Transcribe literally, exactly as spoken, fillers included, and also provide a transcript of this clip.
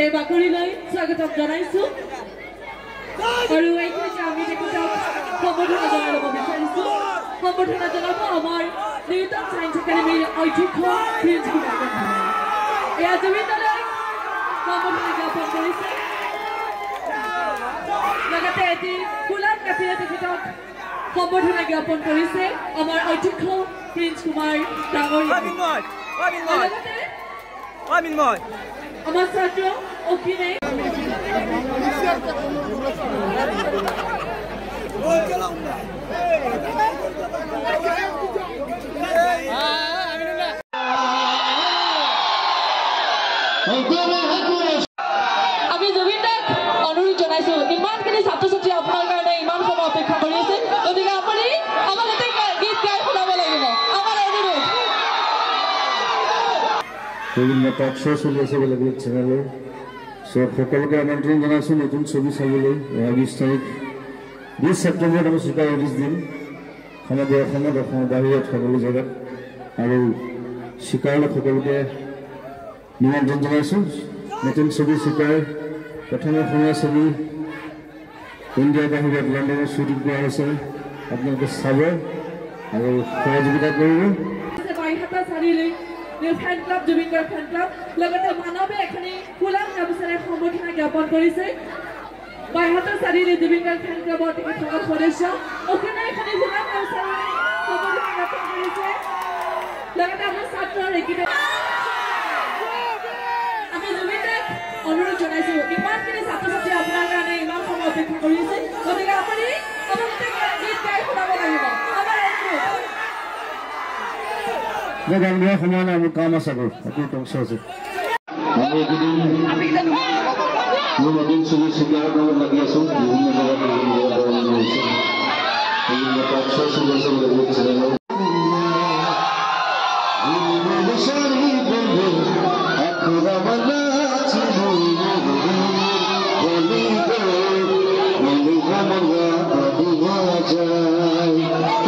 এই বাকৰিলৈ স্বাগতম জনাইছো আৰু এইখিনি আমি তেখেতক সম্বৰ্ধনা জনাই ল'ব বিচাৰিছো সম্বৰ্ধনা জনাব আমাৰ নিউটন সায়েন্স একাডেমীৰ অধ্যক্ষ প্ৰিন্স কুমাৰ এয়া জুবিন দালৈ সম্বৰ্ধনা জ্ঞাপন কৰিছে লগতে এটি ফুলাৰ কাপিৰে তেখেতক সম্বৰ্ধনা জ্ঞাপন কৰিছে আমাৰ অধ্যক্ষ প্ৰিন্স কুমাৰ ডাঙৰীয়া লগতে আমার ছাত্র অখিনে আমি জুবিন দাক অনুৰোধ জনাইছো ইমানখিনি ছাত্ৰ ছাত্ৰী আপোনাৰ কাৰণে ইমান সময় অপেক্ষা কৰি আছে গতিকে আপুনি আমাক এটা গীত গাই শুনাব লাগিব আমাৰ অনুৰোধ বিভিন্ন টক শ্ব' চলি আছে বেলেগ বেলেগ চেনেলৰ চব সকলোকে আমন্ত্ৰণ জনাইছোঁ নতুন ছবি চাবলৈ বিছ তাৰিখ বিছ ছেপ্টেম্বৰত আমি চুপাৰ ৰিলিজ দিম সমগ্ৰ অসমত অসমৰ বাহিৰত সকলো জেগাত আৰু চিকাৰলৈ সকলোকে নিমন্ত্ৰণ জনাইছোঁ নতুন ছবি চিকাৰ প্ৰথম অসমীয়া ছবি ইণ্ডিয়াৰ বাহিৰত লণ্ডনত শ্বুটিং কৰা হৈছে আপোনালোকে চাব আৰু সহযোগিতা কৰিব fan club Zubeen Garg fan club লগতে মানৱে এখনি ফুলাম গামোচাৰে সম্বৰ্ধনা জ্ঞাপন কৰিছে বাইহাটৰ চাৰিআলি জুবিন গাৰ্গ ফ্যান ক্লাবৰ তেখেতৰ সদস্য অখিনে এখনি ফুলাম গামোচাৰে সম্বৰ্ধনা জ্ঞাপন কৰিছে লগতে আমাৰ ছাত্ৰৰ একিটা আমি জুবিন দাক অনুৰোধ জনাইছো ইমানখিনি ছাত্ৰ ছাত্ৰী আপোনাৰ কাৰণে ইমান সময় অপেক্ষা কৰি আছে গতিকে আপুনি আপোনালোকে গীত গাই শুনাব লাগিব আমাৰ গান গোৱা সময় নাই মোৰ কাম আছে আকৌ একো টংচ আছে আমি এইকেইদিন মোৰ নতুন ছবি চিকাৰ কামত লাগি আছোঁ বিভিন্ন জেগাত বিভিন্ন জেগাত হৈছে বিভিন্ন টক শ্ব' চলি আছে বেলেগ চেনেলৰ যায়